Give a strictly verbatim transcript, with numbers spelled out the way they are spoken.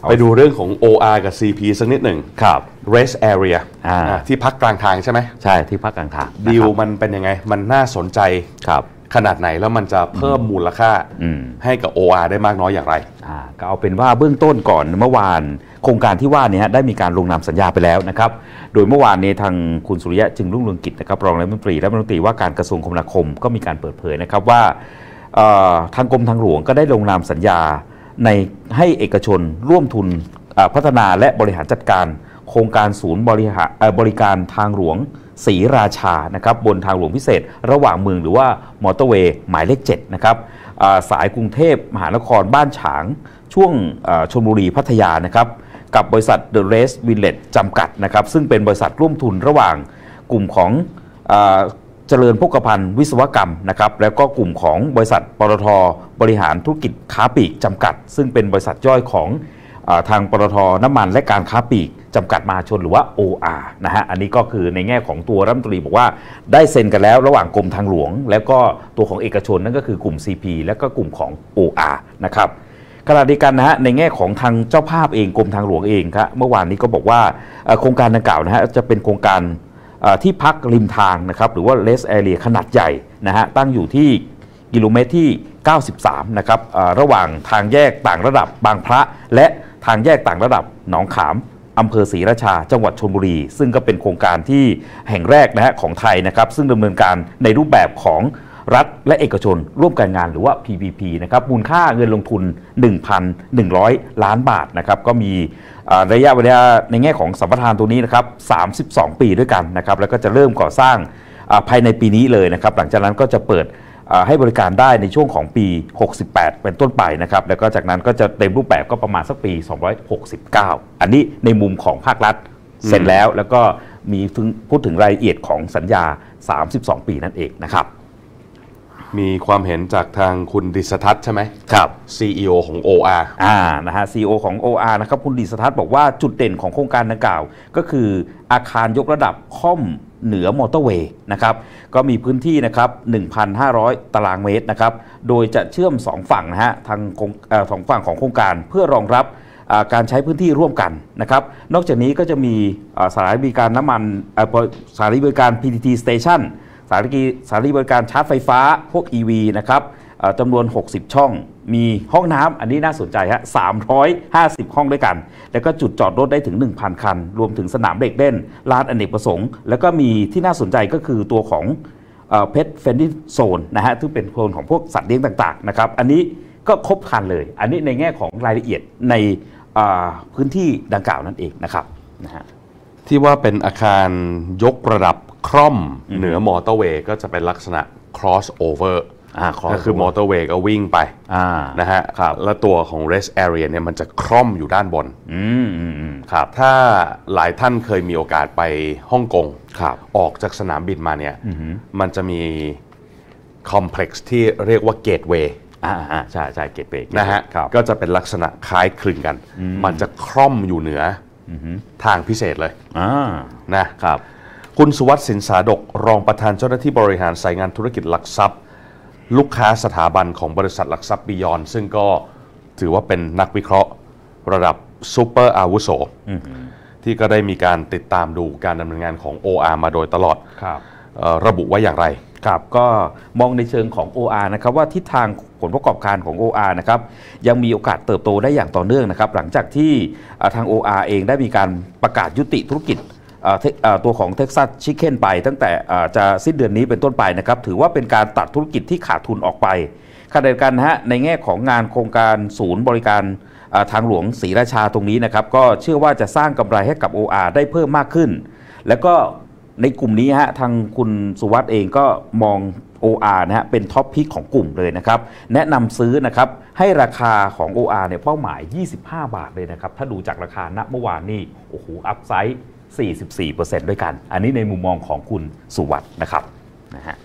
ไปดูเรื่องของ โอ อาร์ กับ ซี พี สักนิดหนึ่งครับ rest area ที่พักกลางทางใช่ไหมใช่ที่พักกลางทางดีลมันเป็นยังไงมันน่าสนใจครับขนาดไหนแล้วมันจะเพิ่มมูลค่าให้กับ โอ อาร์ ได้มากน้อยอย่างไรอ่าก็เอาเป็นว่าเบื้องต้นก่อนเมื่อวานโครงการที่ว่านี้ได้มีการลงนามสัญญาไปแล้วนะครับโดยเมื่อวานนี้ทางคุณสุริยะจึงรุ่งเรืองกิจนะครับรองรัฐมนตรีและรัฐมนตรีว่าการกระทรวงคมนาคมก็มีการเปิดเผยนะครับว่าทางกรมทางหลวงก็ได้ลงนามสัญญาในให้เอกชนร่วมทุนพัฒนาและบริหารจัดการโครงการศูนย์บริหารบริการทางหลวงศรีราชานะครับบนทางหลวงพิเศษระหว่างเมืองหรือว่ามอเตอร์เวย์หมายเลขเจ็ดนะครับสายกรุงเทพมหานครบ้านฉางช่วงชลบุรีพัทยานะครับกับบริษัท The Race Village จำกัดนะครับซึ่งเป็นบริษัทร่วมทุนระหว่างกลุ่มของเจริญโภคภัณฑ์วิศวกรรมนะครับแล้วก็กลุ่มของบริษัทปตท.บริหารธุรกิจค้าปลีกจำกัดซึ่งเป็นบริษัทย่อยของทางปตท.น้ำมันและการค้าปลีกจำกัดมหาชนหรือว่า โอ อาร์ นะฮะอันนี้ก็คือในแง่ของตัวรัฐมนตรีบอกว่าได้เซ็นกันแล้วระหว่างกรมทางหลวงแล้วก็ตัวของเอกชนนั่นก็คือกลุ่ม ซี พี และก็กลุ่มของ โอ อาร์ นะครับขณะเดียวกันนะฮะในแง่ของทางเจ้าภาพเองกรมทางหลวงเองครับเมื่อวานนี้ก็บอกว่าโครงการดังกล่าวนะฮะจะเป็นโครงการที่พักริมทางนะครับหรือว่า rest area ขนาดใหญ่นะฮะตั้งอยู่ที่กิโลเมตรที่เก้าสิบสามนะครับระหว่างทางแยกต่างระดับบางพระและทางแยกต่างระดับหนองขามอำเภอศรีราชาจังหวัดชลบุรีซึ่งก็เป็นโครงการที่แห่งแรกนะฮะของไทยนะครับซึ่งดำเนินการในรูปแบบของรัฐและเอกชนร่วมกันงานหรือว่า พี พี พี นะครับมูลค่าเงินลงทุน หนึ่งพันหนึ่งร้อย ล้านบาทนะครับก็มีระยะเวลาในแง่ของสัมปทานตัวนี้นะครับสามสิบสองปีด้วยกันนะครับแล้วก็จะเริ่มก่อสร้างภายในปีนี้เลยนะครับหลังจากนั้นก็จะเปิดให้บริการได้ในช่วงของปีหกสิบแปดเป็นต้นไปนะครับแล้วก็จากนั้นก็จะเต็มรูปแบบก็ประมาณสักปีสองร้อยหกสิบเก้าอันนี้ในมุมของภาครัฐเสร็จแล้วแล้วก็มีพูดถึงรายละเอียดของสัญญาสามสิบสองปีนั่นเองนะครับมีความเห็นจากทางคุณดิษทัศน์ใช่ไหมครับซี อี โอ ของ โอ อาร์อ่านะฮะ ซี อี โอ ของ โอ อาร์ นะครับคุณดิษทัศน์บอกว่าจุดเด่นของโครงการดังกล่าวก็คืออาคารยกระดับค่อมเหนือมอเตอร์เวย์นะครับก็มีพื้นที่นะครับ หนึ่งพันห้าร้อย ตารางเมตรนะครับโดยจะเชื่อมสองฝั่งนะฮะทางสองฝั่งของโครงการเพื่อรองรับการใช้พื้นที่ร่วมกันนะครับนอกจากนี้ก็จะมีสถานีบริการน้ำมันสถานีบริการ พี ที ที Station สถานีสถานีบริการชาร์จไฟฟ้าพวก อี วี นะครับจำนวนหกสิบช่องมีห้องน้ำอันนี้น่าสนใจฮะสามร้อยห้าสิบห้องด้วยกันแล้วก็จุดจอดรถได้ถึง หนึ่งพัน คันรวมถึงสนามเด็กเล่นลานอเนกประสงค์แล้วก็มีที่น่าสนใจก็คือตัวของเพทเฟนดี้โซนนะฮะซึ่งเป็นโซนของพวกสัตว์เลี้ยงต่างๆนะครับอันนี้ก็ครบครันเลยอันนี้ในแง่ของรายละเอียดในพื้นที่ดังกล่าวนั่นเองนะครับนะฮะที่ว่าเป็นอาคารยกระดับคร่อมเหนือมอเตอร์เวย์ก็จะเป็นลักษณะ cross over ก็คือมอเตอร์เวย์ก็วิ่งไปนะฮะแล้วตัวของ rest area เนี่ยมันจะคร่อมอยู่ด้านบนครับถ้าหลายท่านเคยมีโอกาสไปฮ่องกงออกจากสนามบินมาเนี่ยมันจะมีคอมเพล็กซ์ที่เรียกว่าเกตเวย์อ่าใช่ใช่เกตเวย์นะฮะก็จะเป็นลักษณะคล้ายคลึงกันมันจะคร่อมอยู่เหนือทางพิเศษเลยนะครับคุณสุวัสดิ์สินสาดกรองประธานเจ้าหน้าที่บริหารสายงานธุรกิจหลักทรัพย์ลูกค้าสถาบันของบริษัทหลักทรัพย์บียอนซึ่งก็ถือว่าเป็นนักวิเคราะห์ระดับซูเปอร์อาวุโสที่ก็ได้มีการติดตามดูการดำเนินงานของ โอ อาร์ มาโดยตลอดระบุไว้อย่างไรครับก็มองในเชิงของ โอ อาร์ นะครับว่าทิศทางผลประกอบการของ โอ อาร์ นะครับยังมีโอกาสเติบโตได้อย่างต่อเนื่องนะครับหลังจากที่ทาง โอ อาร์ เองได้มีการประกาศยุติธุรกิจตัวของ Texas Chicken ไปตั้งแต่จะสิ้นเดือนนี้เป็นต้นไปนะครับถือว่าเป็นการตัดธุรกิจที่ขาดทุนออกไปขณะเดียวกันนะฮะในแง่ของงานโครงการศูนย์บริการทางหลวงศรีราชาตรงนี้นะครับก็เชื่อว่าจะสร้างกำไรให้กับ โอ อาร์ ได้เพิ่มมากขึ้นแล้วก็ในกลุ่มนี้ฮะทางคุณสุวัสด์เองก็มอง โอ อาร์ นะฮะเป็นท็อปพิกของกลุ่มเลยนะครับแนะนำซื้อนะครับให้ราคาของ โอ อาร์ เนี่ยเป้าหมายยี่สิบห้าบาทเลยนะครับถ้าดูจากราคาณเมื่อวานนี่โอ้โหอัพไซด์ สี่สิบสี่เปอร์เซ็นต์ ด้วยกันอันนี้ในมุมมองของคุณสุวัสด์นะครับนะฮะ